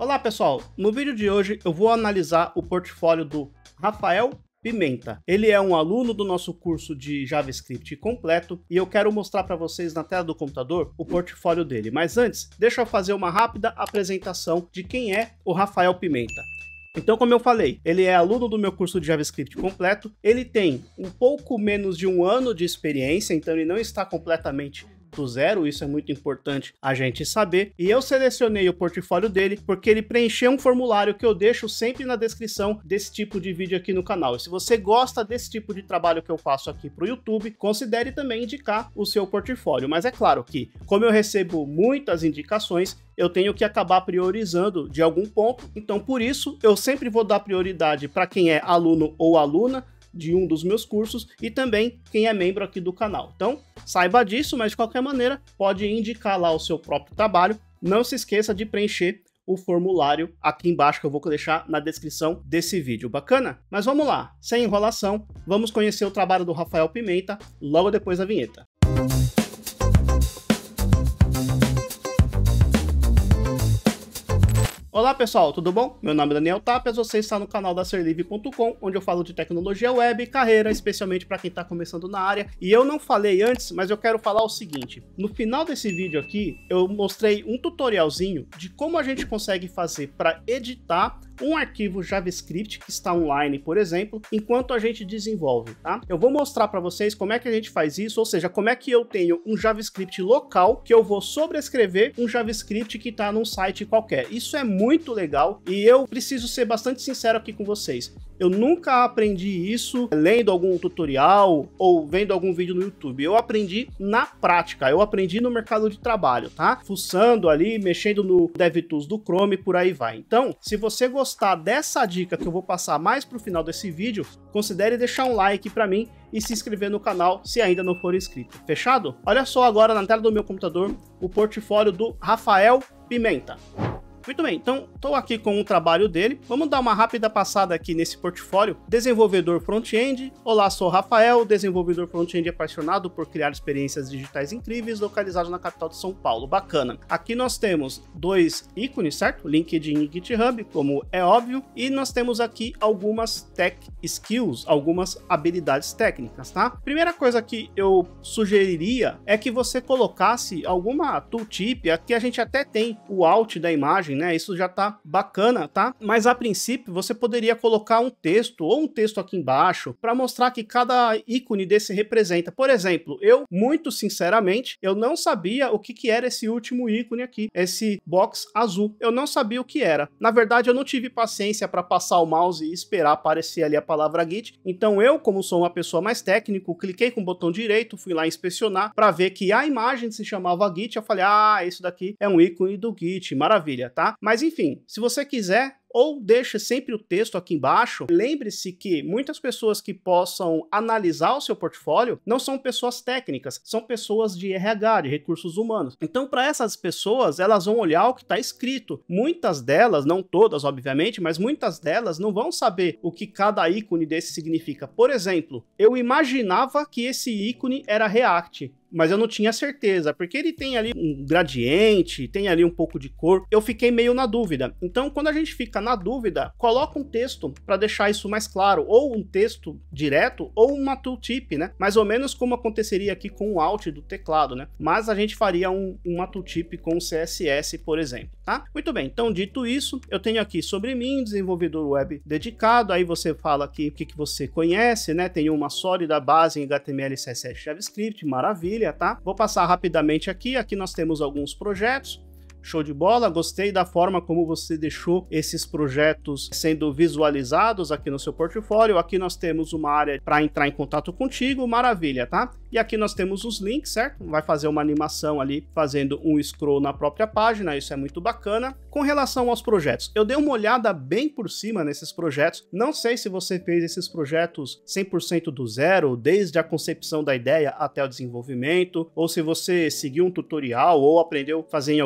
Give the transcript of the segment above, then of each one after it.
Olá pessoal, no vídeo de hoje eu vou analisar o portfólio do Rafael Pimenta. Ele é um aluno do nosso curso de JavaScript completo e eu quero mostrar para vocês na tela do computador o portfólio dele. Mas antes, deixa eu fazer uma rápida apresentação de quem é o Rafael Pimenta. Então, como eu falei, ele é aluno do meu curso de JavaScript completo, ele tem um pouco menos de um ano de experiência, então ele não está completamente do zero, isso é muito importante a gente saber, e eu selecionei o portfólio dele porque ele preencheu um formulário que eu deixo sempre na descrição desse tipo de vídeo aqui no canal. E se você gosta desse tipo de trabalho que eu faço aqui para o YouTube, considere também indicar o seu portfólio, mas é claro que, como eu recebo muitas indicações, eu tenho que acabar priorizando de algum ponto, então por isso eu sempre vou dar prioridade para quem é aluno ou aluna de um dos meus cursos e também quem é membro aqui do canal. Então, saiba disso, mas de qualquer maneira, pode indicar lá o seu próprio trabalho. Não se esqueça de preencher o formulário aqui embaixo que eu vou deixar na descrição desse vídeo. Bacana? Mas vamos lá, sem enrolação, vamos conhecer o trabalho do Rafael Pimenta logo depois da vinheta. Olá pessoal, tudo bom? Meu nome é Daniel Tapias, você está no canal da Serlivre.com, onde eu falo de tecnologia web e carreira, especialmente para quem está começando na área. E eu não falei antes, mas eu quero falar o seguinte: no final desse vídeo aqui, eu mostrei um tutorialzinho de como a gente consegue fazer para editar um arquivo JavaScript que está online, por exemplo, enquanto a gente desenvolve, tá? Eu vou mostrar para vocês como é que a gente faz isso, ou seja, como é que eu tenho um JavaScript local que eu vou sobrescrever um JavaScript que está num site qualquer. Isso é muito legal e eu preciso ser bastante sincero aqui com vocês. Eu nunca aprendi isso lendo algum tutorial ou vendo algum vídeo no YouTube. Eu aprendi na prática, eu aprendi no mercado de trabalho, tá? Fuçando ali, mexendo no DevTools do Chrome, por aí vai. Então, se você gostar dessa dica que eu vou passar mais pro final desse vídeo, considere deixar um like para mim e se inscrever no canal se ainda não for inscrito. Fechado? Olha só agora na tela do meu computador o portfólio do Rafael Pimenta. Muito bem, então estou aqui com o trabalho dele. Vamos dar uma rápida passada aqui nesse portfólio. Desenvolvedor front-end. Olá, sou Rafael, desenvolvedor front-end apaixonado por criar experiências digitais incríveis, localizado na capital de São Paulo. Bacana. Aqui nós temos dois ícones, certo? LinkedIn e GitHub, como é óbvio. E nós temos aqui algumas tech skills, algumas habilidades técnicas, tá? Primeira coisa que eu sugeriria é que você colocasse alguma tooltip. Aqui a gente até tem o alt da imagem, né? Isso já tá bacana, tá? Mas a princípio você poderia colocar um texto ou um texto aqui embaixo para mostrar que cada ícone desse representa. Por exemplo, eu, muito sinceramente, eu não sabia o que era esse último ícone aqui, esse box azul. Eu não sabia o que era. Na verdade, eu não tive paciência para passar o mouse e esperar aparecer ali a palavra Git. Então eu, como sou uma pessoa mais técnica, cliquei com o botão direito, fui lá inspecionar para ver que a imagem se chamava Git. Eu falei, ah, isso daqui é um ícone do Git, maravilha, tá? Mas enfim, se você quiser, ou deixe sempre o texto aqui embaixo, lembre-se que muitas pessoas que possam analisar o seu portfólio não são pessoas técnicas, são pessoas de RH, de recursos humanos. Então, para essas pessoas, elas vão olhar o que está escrito. Muitas delas, não todas, obviamente, mas muitas delas não vão saber o que cada ícone desse significa. Por exemplo, eu imaginava que esse ícone era React, mas eu não tinha certeza, porque ele tem ali um gradiente, tem ali um pouco de cor, eu fiquei meio na dúvida. Então, quando a gente fica na dúvida, coloca um texto para deixar isso mais claro, ou um texto direto, ou uma tooltip, né? Mais ou menos como aconteceria aqui com o Alt do teclado, né? Mas a gente faria uma tooltip com CSS, por exemplo, tá? Muito bem, então dito isso, eu tenho aqui sobre mim, desenvolvedor web dedicado, aí você fala aqui o que você conhece, né? Tem uma sólida base em HTML, CSS, JavaScript, maravilha, tá? Vou passar rapidamente aqui nós temos alguns projetos. Show de bola, gostei da forma como você deixou esses projetos sendo visualizados aqui no seu portfólio. Aqui nós temos uma área para entrar em contato contigo, maravilha, tá? E aqui nós temos os links, certo? Vai fazer uma animação ali, fazendo um scroll na própria página, isso é muito bacana. Com relação aos projetos, eu dei uma olhada bem por cima nesses projetos. Não sei se você fez esses projetos 100% do zero, desde a concepção da ideia até o desenvolvimento, ou se você seguiu um tutorial ou aprendeu a fazer em algum outro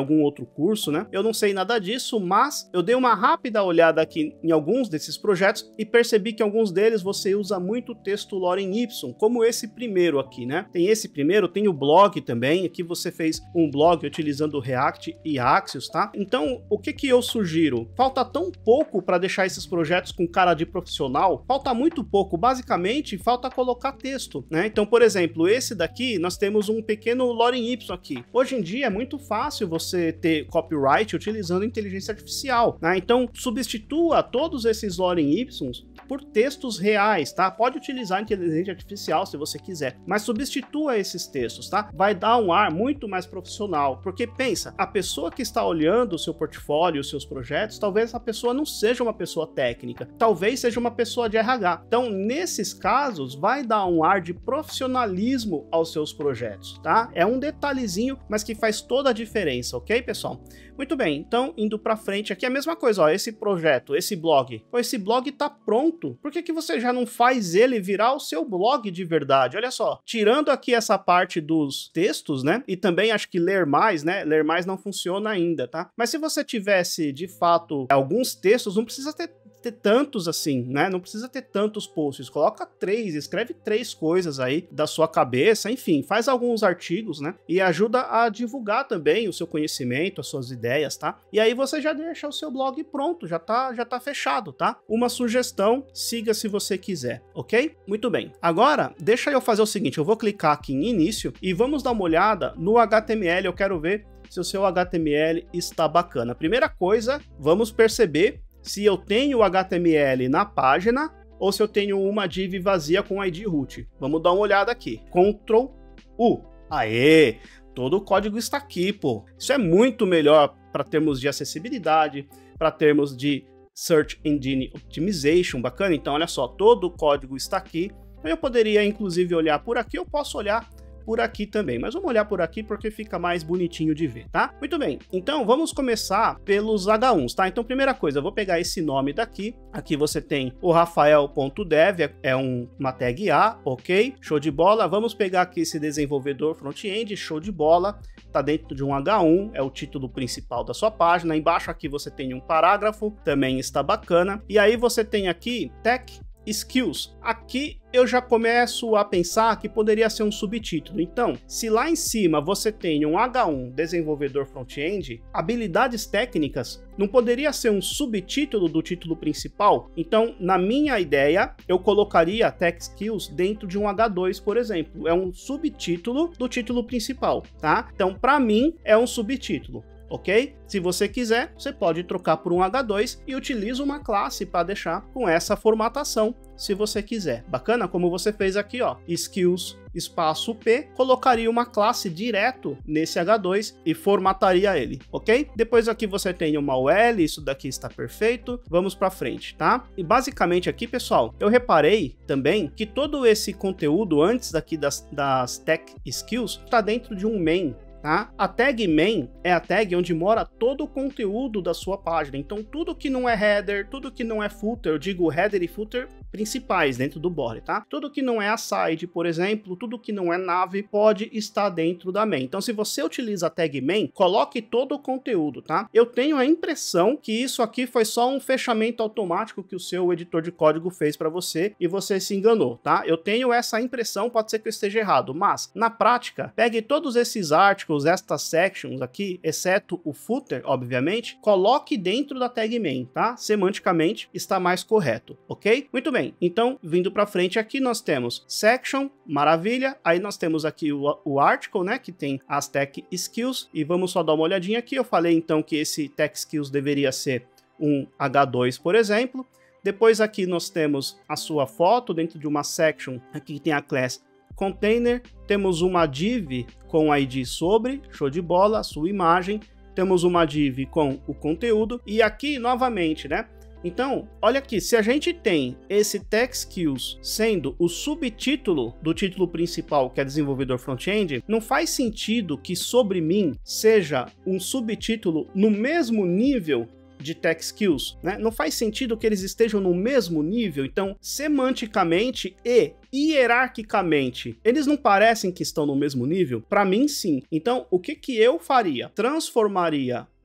curso, né? Eu não sei nada disso, mas eu dei uma rápida olhada aqui em alguns desses projetos e percebi que alguns deles você usa muito texto Lorem Ipsum, como esse primeiro aqui, né? Tem esse primeiro, tem o blog também, aqui você fez um blog utilizando React e Axios, tá? Então, o que eu sugiro? Falta tão pouco para deixar esses projetos com cara de profissional, falta muito pouco, basicamente falta colocar texto, né? Então, por exemplo, esse daqui, nós temos um pequeno Lorem Ipsum aqui. Hoje em dia é muito fácil você ter copyright utilizando inteligência artificial, né? Então, substitua todos esses Lorem Ipsums por textos reais, tá? Pode utilizar inteligência artificial se você quiser, mas substitua esses textos, tá? Vai dar um ar muito mais profissional, porque pensa, a pessoa que está olhando o seu portfólio, os seus projetos, talvez a pessoa não seja uma pessoa técnica, talvez seja uma pessoa de RH. Então, nesses casos, vai dar um ar de profissionalismo aos seus projetos, tá? É um detalhezinho, mas que faz toda a diferença, ok, pessoal? Muito bem, então, indo para frente aqui, a mesma coisa, ó, esse projeto, esse blog tá pronto, por que você já não faz ele virar o seu blog de verdade? Olha só, tirando aqui essa parte dos textos, né, e também acho que ler mais, né, ler mais não funciona ainda, tá? Mas se você tivesse, de fato, alguns textos, não precisa ter tantos assim, né? Não precisa ter tantos posts. Coloca 3, escreve 3 coisas aí da sua cabeça, enfim, faz alguns artigos, né? E ajuda a divulgar também o seu conhecimento, as suas ideias, tá? E aí você já deixa o seu blog pronto, já tá fechado, tá? Uma sugestão, siga se você quiser, ok? Muito bem. Agora, deixa eu fazer o seguinte, eu vou clicar aqui em início e vamos dar uma olhada no HTML, eu quero ver se o seu HTML está bacana. Primeira coisa, vamos perceber se eu tenho HTML na página ou se eu tenho uma div vazia com ID root. Vamos dar uma olhada aqui. Ctrl U. Aê! Todo o código está aqui, pô. Isso é muito melhor para termos de acessibilidade, para termos de Search Engine Optimization, bacana? Então, olha só, todo o código está aqui. Eu poderia, inclusive, olhar por aqui, eu posso olhar por aqui também, mas vamos olhar por aqui porque fica mais bonitinho de ver, tá? Muito bem, então vamos começar pelos H1s, tá? Então, primeira coisa, eu vou pegar esse nome daqui, aqui você tem o Rafael.dev, é uma tag A, ok? Show de bola, vamos pegar aqui esse desenvolvedor front-end, show de bola, tá dentro de um H1, é o título principal da sua página, embaixo aqui você tem um parágrafo, também está bacana, e aí você tem aqui Tech Skills. Aqui eu já começo a pensar que poderia ser um subtítulo. Então, se lá em cima você tem um H1 desenvolvedor front-end, habilidades técnicas, não poderia ser um subtítulo do título principal? Então, na minha ideia, eu colocaria Tech Skills dentro de um H2, por exemplo. É um subtítulo do título principal, tá? Então, para mim, é um subtítulo. Ok? Se você quiser, você pode trocar por um H2 e utiliza uma classe para deixar com essa formatação, se você quiser. Bacana? Como você fez aqui, ó, skills espaço P, colocaria uma classe direto nesse H2 e formataria ele, ok? Depois aqui você tem uma UL, isso daqui está perfeito, vamos para frente, tá? E basicamente aqui, pessoal, eu reparei também que todo esse conteúdo antes daqui das Tech Skills está dentro de um main, tá? A tag main é a tag onde mora todo o conteúdo da sua página, então tudo que não é header, tudo que não é footer, eu digo header e footer principais dentro do body, tá? Tudo que não é a side, por exemplo, tudo que não é nav pode estar dentro da main. Então, se você utiliza a tag main, coloque todo o conteúdo, tá? Eu tenho a impressão que isso aqui foi só um fechamento automático que o seu editor de código fez para você e você se enganou, tá? Eu tenho essa impressão, pode ser que eu esteja errado, mas na prática, pegue todos esses articles, estas sections aqui, exceto o footer, obviamente, coloque dentro da tag main, tá? Semanticamente está mais correto, ok? Muito bem. Então, vindo para frente aqui, nós temos section, maravilha, aí nós temos aqui o article, né, que tem as tech skills, e vamos só dar uma olhadinha aqui, eu falei então que esse tech skills deveria ser um H2, por exemplo, depois aqui nós temos a sua foto dentro de uma section, aqui tem a class container, temos uma div com ID sobre, show de bola, a sua imagem, temos uma div com o conteúdo, e aqui novamente, né, então, olha aqui, se a gente tem esse Tech Skills sendo o subtítulo do título principal, que é desenvolvedor front-end, não faz sentido que sobre mim seja um subtítulo no mesmo nível de Tech Skills, né? Não faz sentido que eles estejam no mesmo nível, então, semanticamente e hierarquicamente, eles não parecem que estão no mesmo nível? Para mim, sim. Então, o que eu faria? Transformaria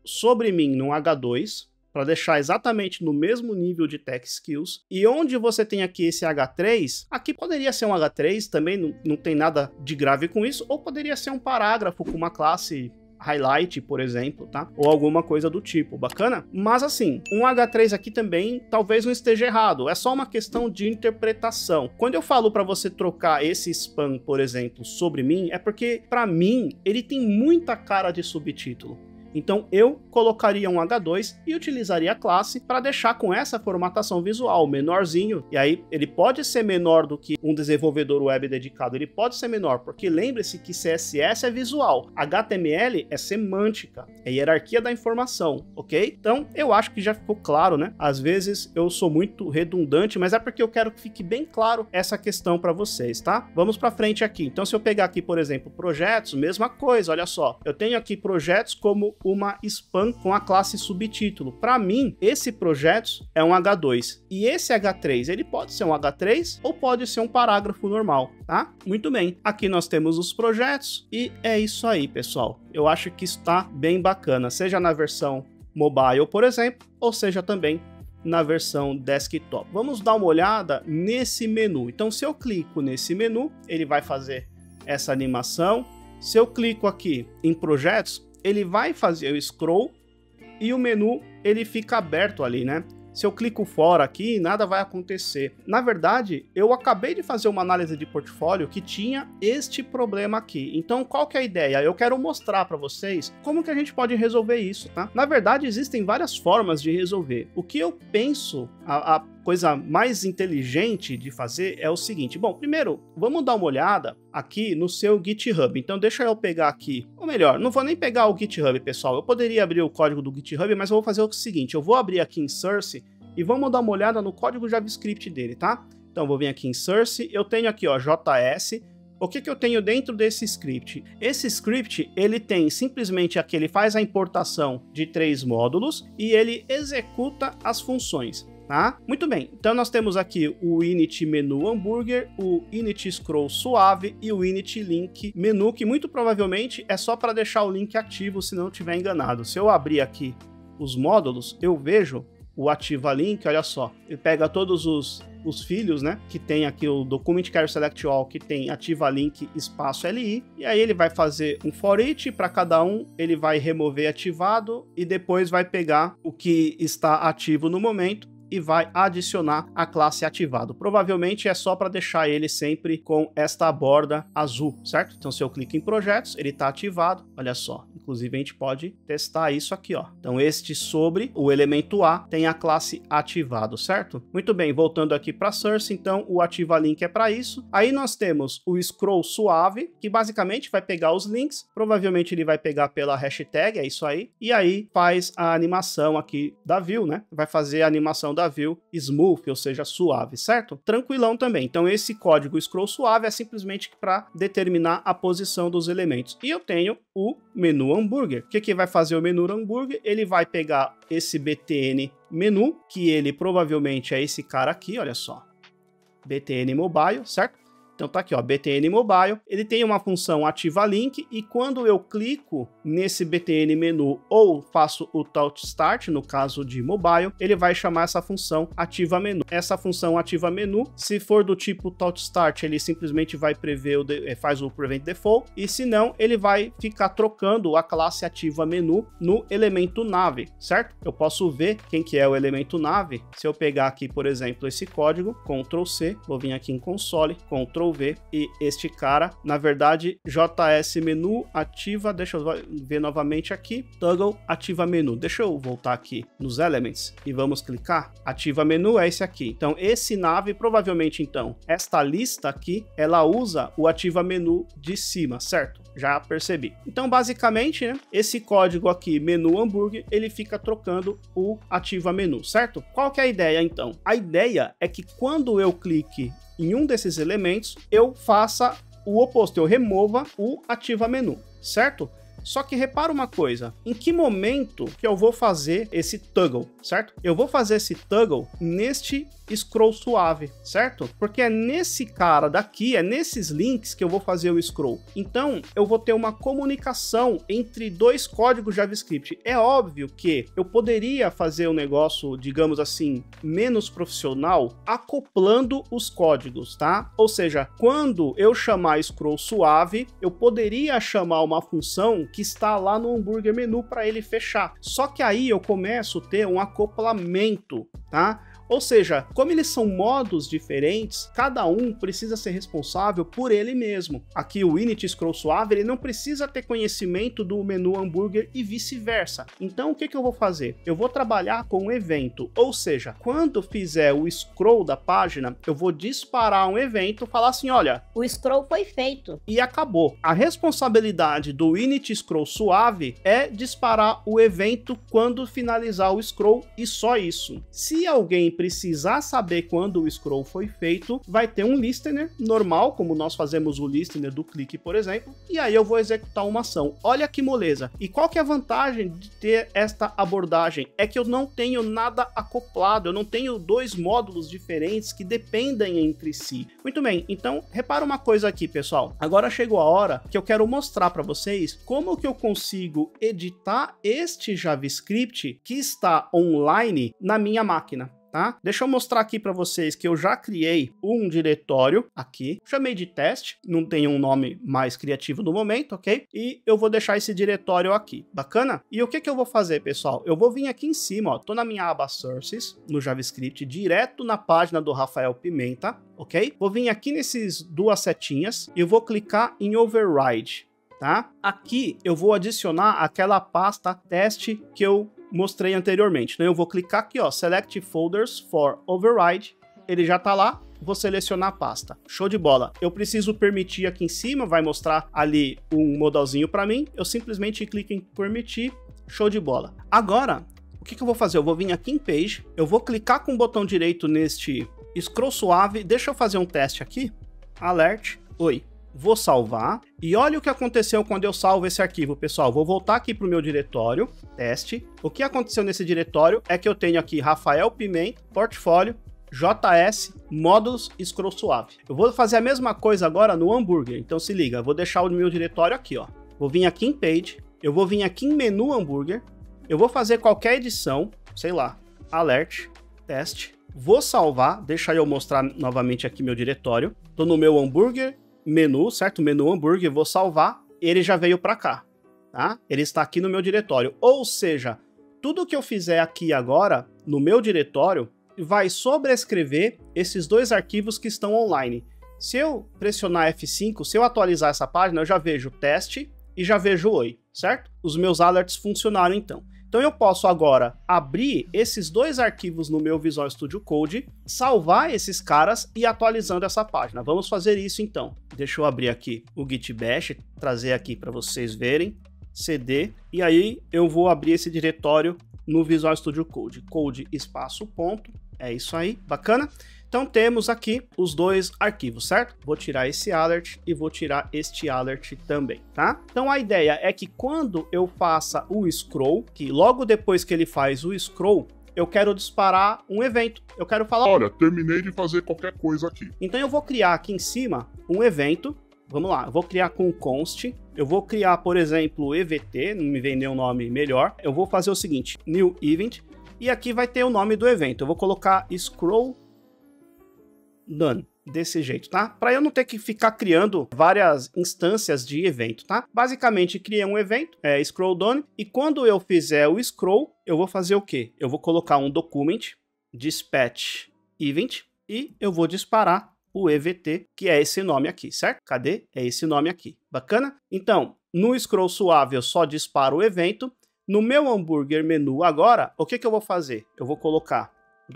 sobre mim no H2, para deixar exatamente no mesmo nível de Tech Skills. E onde você tem aqui esse H3, aqui poderia ser um H3, também não tem nada de grave com isso, ou poderia ser um parágrafo com uma classe highlight, por exemplo, tá? Ou alguma coisa do tipo, bacana? Mas assim, um H3 aqui também talvez não esteja errado, é só uma questão de interpretação. Quando eu falo para você trocar esse spam, por exemplo, sobre mim, é porque para mim ele tem muita cara de subtítulo. Então eu colocaria um H2 e utilizaria a classe para deixar com essa formatação visual, menorzinho. E aí ele pode ser menor do que um desenvolvedor web dedicado, ele pode ser menor, porque lembre-se que CSS é visual, HTML é semântica, é hierarquia da informação, ok? Então eu acho que já ficou claro, né? Às vezes eu sou muito redundante, mas é porque eu quero que fique bem claro essa questão para vocês, tá? Vamos para frente aqui. Então se eu pegar aqui, por exemplo, projetos, mesma coisa, olha só. Eu tenho aqui projetos como uma spam com a classe subtítulo. Para mim, esse projeto é um H2 e esse H3, ele pode ser um H3 ou pode ser um parágrafo normal, tá? Muito bem. Aqui nós temos os projetos e é isso aí, pessoal. Eu acho que está bem bacana, seja na versão mobile, por exemplo, ou seja também na versão desktop. Vamos dar uma olhada nesse menu. Então, se eu clico nesse menu, ele vai fazer essa animação. Se eu clico aqui em projetos, ele vai fazer o scroll e o menu ele fica aberto ali, né? Se eu clico fora aqui, nada vai acontecer. Na verdade, eu acabei de fazer uma análise de portfólio que tinha este problema aqui. Então, qual que é a ideia? Eu quero mostrar para vocês como que a gente pode resolver isso, tá? Na verdade, existem várias formas de resolver. O que eu penso, a coisa mais inteligente de fazer é o seguinte. Bom, primeiro, vamos dar uma olhada aqui no seu GitHub. Então, deixa eu pegar aqui, ou melhor, não vou nem pegar o GitHub, pessoal. Eu poderia abrir o código do GitHub, mas eu vou fazer o seguinte. Eu vou abrir aqui em Source e vamos dar uma olhada no código JavaScript dele, tá? Então, vou vir aqui em Source. Eu tenho aqui, ó, JS. O que eu tenho dentro desse script? Esse script, ele tem simplesmente aqui, ele faz a importação de 3 módulos e ele executa as funções. Tá? Muito bem, então nós temos aqui o init menu hambúrguer, o init scroll suave e o init link menu, que muito provavelmente é só para deixar o link ativo, se não estiver enganado. Se eu abrir aqui os módulos, eu vejo o ativa link, olha só, ele pega todos os filhos, né, que tem aqui o document care select all, que tem ativa link espaço li, e aí ele vai fazer um for each, para cada um ele vai remover ativado e depois vai pegar o que está ativo no momento e vai adicionar a classe ativado. Provavelmente é só para deixar ele sempre com esta borda azul, certo? Então se eu clico em projetos, ele está ativado, olha só. Inclusive a gente pode testar isso aqui, ó. Então este sobre o elemento A tem a classe ativado, certo? Muito bem, voltando aqui para Source, então o ativa link é para isso. Aí nós temos o scroll suave, que basicamente vai pegar os links, provavelmente ele vai pegar pela hashtag, é isso aí, e aí faz a animação aqui da view, né? Vai fazer a animação da view smooth, ou seja, suave, certo? Tranquilão também. Então esse código scroll suave é simplesmente para determinar a posição dos elementos. E eu tenho o menu hambúrguer. O que vai fazer o menu hambúrguer? Ele vai pegar esse btn menu, que ele provavelmente é esse cara aqui, olha só. btn mobile, certo? Então tá aqui, ó, btn mobile, ele tem uma função ativa link e quando eu clico nesse btn menu ou faço o touch start, no caso de mobile, ele vai chamar essa função ativa menu. Essa função ativa menu, se for do tipo touch start, ele simplesmente vai prever faz o prevent default, e se não, ele vai ficar trocando a classe ativa menu no elemento nave, certo? Eu posso ver quem que é o elemento nave. Se eu pegar aqui, por exemplo, esse código, Ctrl C, vou vir aqui em console, Ctrl V, e este cara, na verdade, JS menu ativa, deixa eu ver novamente aqui, toggle ativa menu. Deixa eu voltar aqui nos elements e vamos clicar. Ativa menu é esse aqui. Então esse nave, provavelmente então, esta lista aqui, ela usa o ativa menu de cima, certo? Já percebi. Então basicamente, né, esse código aqui, menu hambúrguer, ele fica trocando o ativa menu, certo? Qual que é a ideia então? A ideia é que quando eu clique em um desses elementos, eu faça o oposto, eu remova o ativa menu, certo? Só que repara uma coisa, em que momento que eu vou fazer esse toggle, certo? Eu vou fazer esse toggle neste scroll suave, certo? Porque é nesse cara daqui, é nesses links que eu vou fazer o scroll. Então, eu vou ter uma comunicação entre dois códigos JavaScript. É óbvio que eu poderia fazer um negócio, digamos assim, menos profissional, acoplando os códigos, tá? Ou seja, quando eu chamar scroll suave, eu poderia chamar uma função que está lá no hambúrguer menu para ele fechar. Só que aí eu começo a ter um acoplamento, tá? Ou seja, como eles são modos diferentes, cada um precisa ser responsável por ele mesmo. Aqui o init scroll suave, ele não precisa ter conhecimento do menu hambúrguer e vice-versa. Então o que eu vou fazer? Eu vou trabalhar com um evento, ou seja, quando fizer o scroll da página, eu vou disparar um evento, falar assim, olha, o scroll foi feito. E acabou. A responsabilidade do init scroll suave é disparar o evento quando finalizar o scroll e só isso. Se alguém precisar saber quando o scroll foi feito, vai ter um listener normal, como nós fazemos o listener do clique, por exemplo, e aí eu vou executar uma ação. Olha que moleza. E qual que é a vantagem de ter esta abordagem? É que eu não tenho nada acoplado, eu não tenho dois módulos diferentes que dependem entre si. Muito bem, então repara uma coisa aqui, pessoal. Agora chegou a hora que eu quero mostrar para vocês como que eu consigo editar este JavaScript que está online na minha máquina. Tá? Deixa eu mostrar aqui para vocês que eu já criei um diretório aqui, chamei de teste, não tem um nome mais criativo no momento, ok? E eu vou deixar esse diretório aqui, bacana? E o que eu vou fazer, pessoal? Eu vou vir aqui em cima, ó, tô na minha aba Sources, no JavaScript, direto na página do Rafael Pimenta, ok? Vou vir aqui nesses duas setinhas e eu vou clicar em Override, tá? Aqui eu vou adicionar aquela pasta teste que eu mostrei anteriormente. Então eu vou clicar aqui, ó, Select Folders for Override, ele já tá lá, vou selecionar a pasta. Show de bola. Eu preciso permitir aqui em cima, vai mostrar ali um modalzinho para mim, eu simplesmente clico em permitir, show de bola. Agora, o que eu vou fazer? Eu vou vir aqui em Page, eu vou clicar com o botão direito neste scroll suave, deixa eu fazer um teste aqui, alert, oi. Vou salvar, e olha o que aconteceu quando eu salvo esse arquivo, pessoal. Vou voltar aqui para o meu diretório, teste. O que aconteceu nesse diretório é que eu tenho aqui Rafael Pimenta, portfólio, JS, módulos, scroll suave. Eu vou fazer a mesma coisa agora no hambúrguer, então se liga, eu vou deixar o meu diretório aqui, ó. Vou vir aqui em Page, eu vou vir aqui em menu hambúrguer, eu vou fazer qualquer edição, sei lá, alert, teste. Vou salvar, deixa eu mostrar novamente aqui meu diretório. Tô no meu hambúrguer, menu, certo? Menu hambúrguer, vou salvar, ele já veio para cá, tá? Ele está aqui no meu diretório, ou seja, tudo que eu fizer aqui agora, no meu diretório, vai sobrescrever esses dois arquivos que estão online. Se eu pressionar F5, se eu atualizar essa página, eu já vejo teste e já vejo oi, certo? Os meus alerts funcionaram então. Então eu posso agora abrir esses dois arquivos no meu Visual Studio Code, salvar esses caras e atualizando essa página. Vamos fazer isso então. Deixa eu abrir aqui o Git Bash, trazer aqui para vocês verem, cd, e aí eu vou abrir esse diretório no Visual Studio Code. Code espaço ponto, é isso aí, bacana? Então temos aqui os dois arquivos, certo? Vou tirar esse alert e vou tirar este alert também, tá? Então a ideia é que quando eu faça o scroll, que logo depois que ele faz o scroll, eu quero disparar um evento. Eu quero falar, olha, terminei de fazer qualquer coisa aqui. Então eu vou criar aqui em cima um evento. Vamos lá, eu vou criar com const. Eu vou criar, por exemplo, EVT, não me vem nenhum nome melhor. Eu vou fazer o seguinte, new event, e aqui vai ter o nome do evento. Eu vou colocar scroll done, desse jeito, tá? Para eu não ter que ficar criando várias instâncias de evento, tá? Basicamente, criei um evento, scroll done, e quando eu fizer o scroll, eu vou fazer o quê? Eu vou colocar um document, dispatch event, e eu vou disparar o EVT, que é esse nome aqui, certo? Cadê? É esse nome aqui. Bacana? Então, no scroll suave, eu só disparo o evento. No meu hambúrguer menu agora, o que eu vou fazer? Eu vou colocar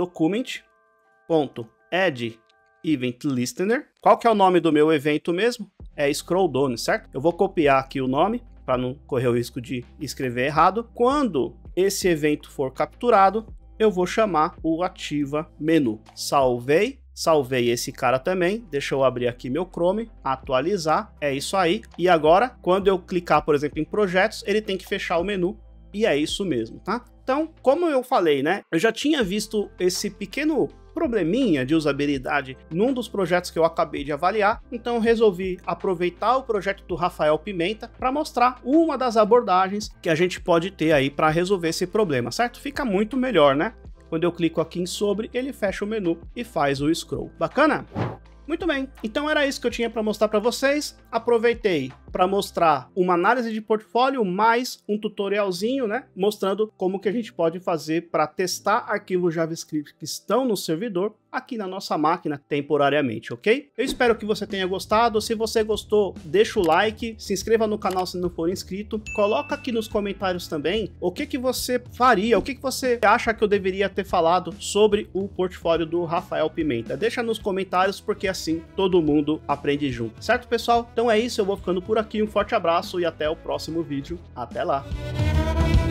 document.add event listener. Qual que é o nome do meu evento mesmo? É scroll done, certo? Eu vou copiar aqui o nome para não correr o risco de escrever errado. Quando esse evento for capturado, eu vou chamar o ativa menu. Salvei, salvei esse cara também, deixa eu abrir aqui meu Chrome, atualizar, é isso aí. E agora, quando eu clicar, por exemplo, em projetos, ele tem que fechar o menu, e é isso mesmo, tá? Então, como eu falei, né, eu já tinha visto esse pequeno probleminha de usabilidade num dos projetos que eu acabei de avaliar, então eu resolvi aproveitar o projeto do Rafael Pimenta para mostrar uma das abordagens que a gente pode ter aí para resolver esse problema, certo? Fica muito melhor, né? Quando eu clico aqui em sobre, ele fecha o menu e faz o scroll. Bacana? Muito bem, então era isso que eu tinha para mostrar para vocês. Aproveitei para mostrar uma análise de portfólio mais um tutorialzinho, né, mostrando como que a gente pode fazer para testar arquivos JavaScript que estão no servidor aqui na nossa máquina temporariamente, ok? Eu espero que você tenha gostado. Se você gostou, deixa o like, se inscreva no canal se não for inscrito, coloca aqui nos comentários também o que você faria, o que você acha que eu deveria ter falado sobre o portfólio do Rafael Pimenta. Deixa nos comentários, porque assim todo mundo aprende junto, certo, pessoal? Então é isso, eu vou ficando por aqui, um forte abraço e até o próximo vídeo. Até lá!